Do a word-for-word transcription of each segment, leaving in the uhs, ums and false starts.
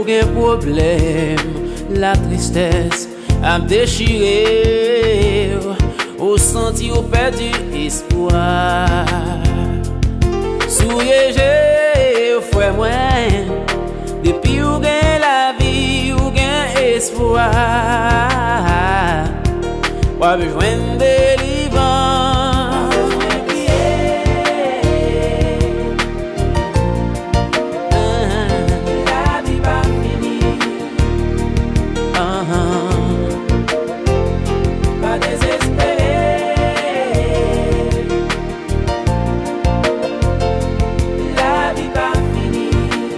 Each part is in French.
aucun problème, la tristesse a déchiré, au senti au perdu espoir. Souriez, frère moi, depuis ou gain la vie ou gain espoir, pas besoin de délivrance. La vie pas finie, pas désespéré. La vie pas finie.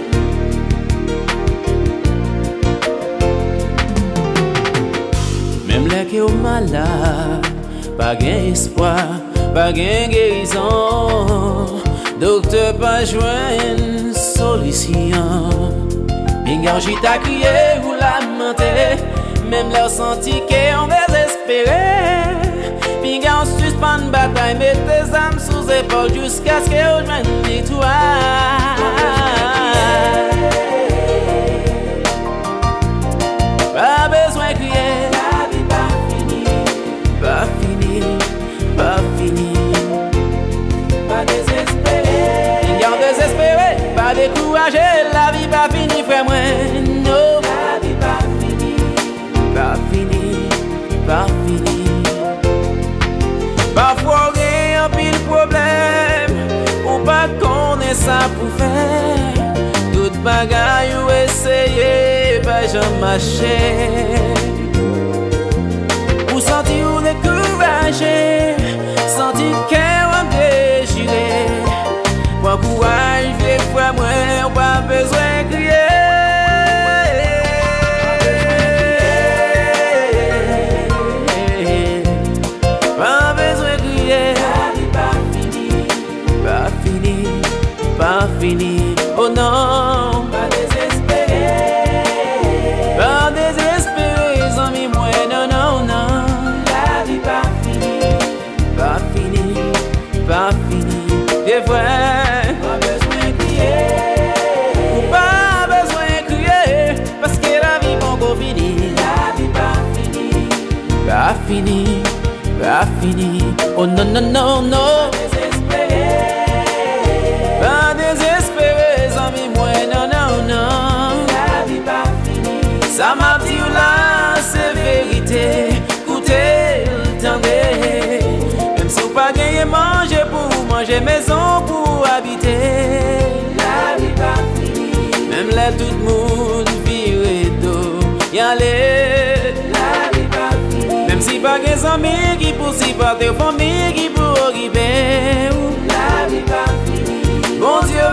Même là qui est malade, pas gain espoir, pas gain guérison. Docteur pas joindre solution. Bien j't'a crié ou lamenté, même leur senti qu'on désespéré. Bien on suspend bataille, met tes âmes sous épaule jusqu'à ce que vous joignent victoire. Pas besoin de crier, la vie pas finie, pas fini, pas fini. Pas désespéré, bien désespéré, pas découragé, la vie pas finie, frère moi. Non, la vie pas finie, pas fini, pas fini. Parfois il y a un pile problème, ou pas connaître ça pour faire. Toute bagaille ou essayer, pas jamais marcher. Ou sentir ou découragé, sentir qu'elle déchiré. Moi courage, vieux frère moi, pas besoin de crier. Pas besoin de crier. La vie pas finie, pas fini, pas fini. Oh non, pas désespéré, pas désespéré, amis moi, non, non, non. La vie pas finie, pas fini, pas fini. Des fois, pas besoin de crier, pas besoin de crier, parce que la vie pas encore finie. La vie pas finie, pas fini, pas fini. Oh non, non, non, non. Pas désespéré, amis moi, non, non, non. La vie pas finie. Ça m'a dit là, c'est vérité. Écoutez, attendez. Même si vous pas gagné manger pour manger, maison pour habiter. La vie pas finie. Même là tout le monde vire d'eau. Y'en est. La vie pas finie. Même si pas gagné amis qui poursuivent pas tes familles qui pour occuper. La vie pas finie. Bon Dieu